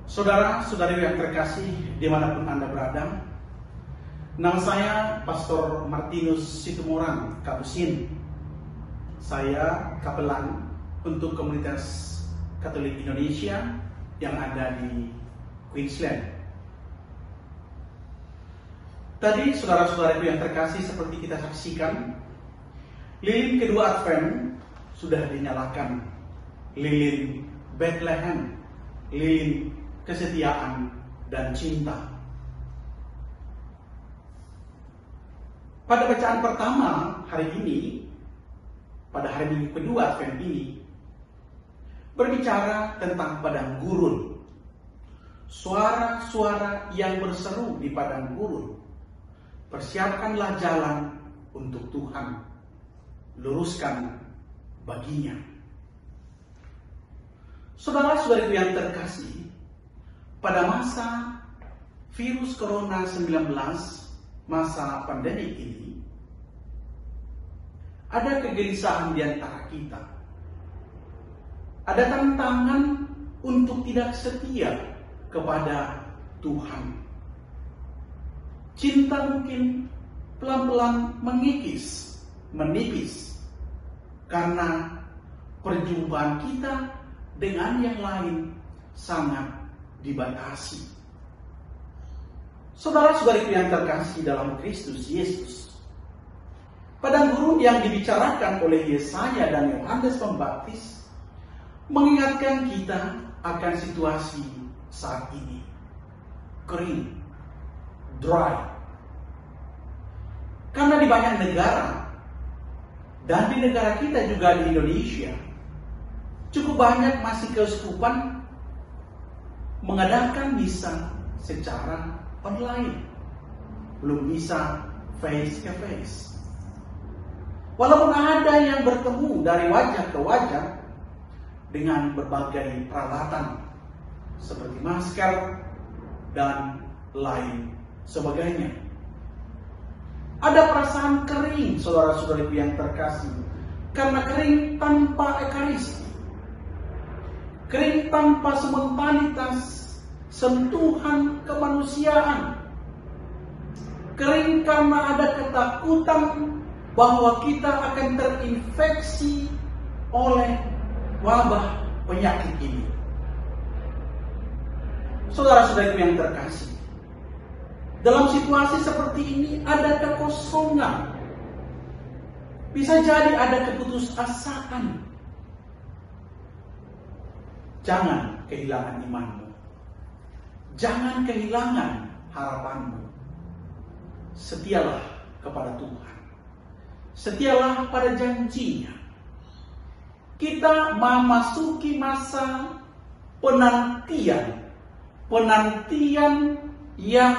Saudara-saudari yang terkasih dimanapun Anda berada, nama saya Pastor Martinus Situmorang Kapusin. Saya kapelan untuk komunitas Katolik Indonesia yang ada di Queensland. Tadi saudara-saudariku yang terkasih, seperti kita saksikan, lilin kedua Advent sudah dinyalakan. Lilin Bethlehem, lilin kesetiaan dan cinta. Pada bacaan pertama hari ini, pada hari Minggu kedua Advent ini, berbicara tentang padang gurun. Suara-suara yang berseru di padang gurun. Persiapkanlah jalan untuk Tuhan, luruskan baginya. Saudara-saudariku yang terkasih, pada masa virus Corona 19, masa pandemi ini, ada kegelisahan di antara kita. Ada tantangan untuk tidak setia kepada Tuhan. Cinta mungkin pelan-pelan menipis karena perjumpaan kita dengan yang lain sangat dibatasi. Saudara-saudariku yang terkasih dalam Kristus Yesus, padang gurun yang dibicarakan oleh Yesaya dan Yohanes Pembaptis mengingatkan kita akan situasi saat ini. Kering, dry. Karena di banyak negara, dan di negara kita juga di Indonesia, cukup banyak masih keuskupan mengadakan misa secara online, belum bisa face to face. Walaupun ada yang bertemu dari wajah ke wajah dengan berbagai peralatan seperti masker dan lain sebagainya. Ada perasaan kering, saudara-saudariku yang terkasih, karena kering tanpa ekaristi. Kering tanpa spontanitas sentuhan kemanusiaan. Kering karena ada ketakutan bahwa kita akan terinfeksi oleh wabah penyakit ini. Saudara-saudariku yang terkasih, dalam situasi seperti ini ada kekosongan. Bisa jadi ada keputusasaan. Jangan kehilangan imanmu. Jangan kehilangan harapanmu. Setialah kepada Tuhan. Setialah pada janjinya. Kita memasuki masa penantian. Penantian yang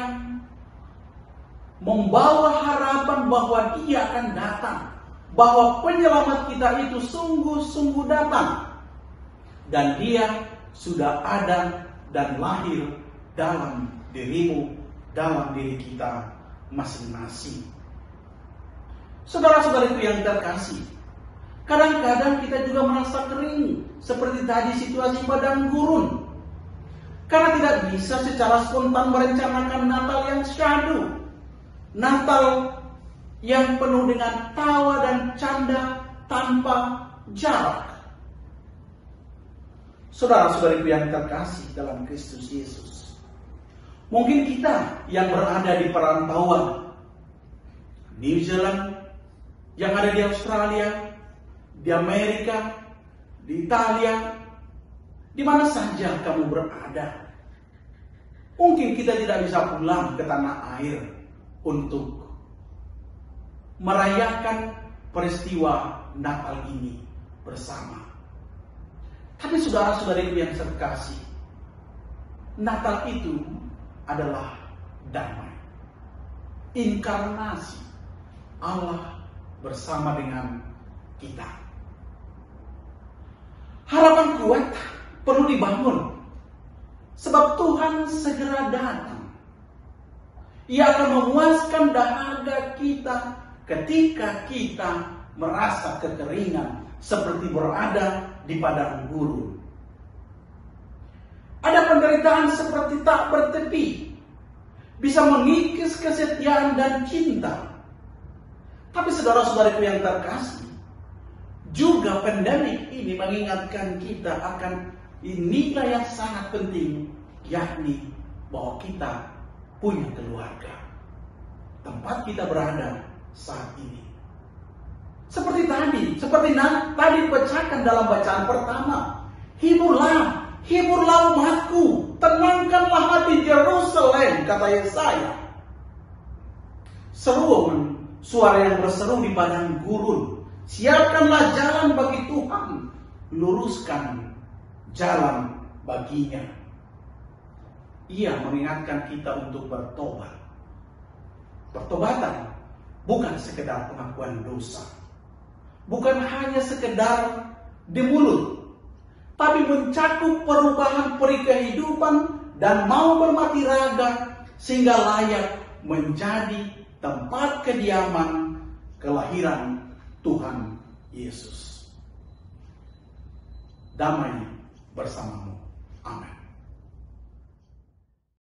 membawa harapan bahwa Dia akan datang. Bahwa penyelamat kita itu sungguh-sungguh datang. Dan Dia sudah ada dan lahir dalam dirimu, dalam diri kita masing-masing. Saudara-saudariku yang terkasih, kadang-kadang kita juga merasa kering, seperti tadi situasi padang gurun. Karena tidak bisa secara spontan merencanakan Natal yang syahdu. Natal yang penuh dengan tawa dan canda tanpa jarak. Saudara-saudariku yang terkasih dalam Kristus Yesus, mungkin kita yang berada di perantauan, New Zealand, yang ada di Australia, di Amerika, di Italia, di mana saja kamu berada, mungkin kita tidak bisa pulang ke tanah air untuk merayakan peristiwa Natal ini bersama. Tapi saudara-saudariku yang terkasih, Natal itu adalah damai. Inkarnasi Allah bersama dengan kita. Harapan kuat perlu dibangun, sebab Tuhan segera datang. Ia akan memuaskan dahaga kita ketika kita merasa kekeringan seperti berada di padang gurun. Ada penderitaan seperti tak bertepi, bisa mengikis kesetiaan dan cinta. Tapi saudara-saudariku yang terkasih, juga pandemik ini mengingatkan kita akan nilai yang sangat penting, yakni bahwa kita punya keluarga. Tempat kita berada saat ini. Seperti tadi dibacakan dalam bacaan pertama. Hiburlah umatku, tenangkanlah hati Yerusalem, kata Yesaya. Suara yang berseru di padang gurun. Siapkanlah jalan bagi Tuhan, luruskan jalan baginya. Ia mengingatkan kita untuk bertobat. Pertobatan bukan sekedar pengakuan dosa, bukan hanya sekedar di mulut, tapi mencakup perubahan peri kehidupan dan mau bermati raga sehingga layak menjadi tempat kediaman kelahiran Tuhan Yesus. Damai bersamamu. Amin.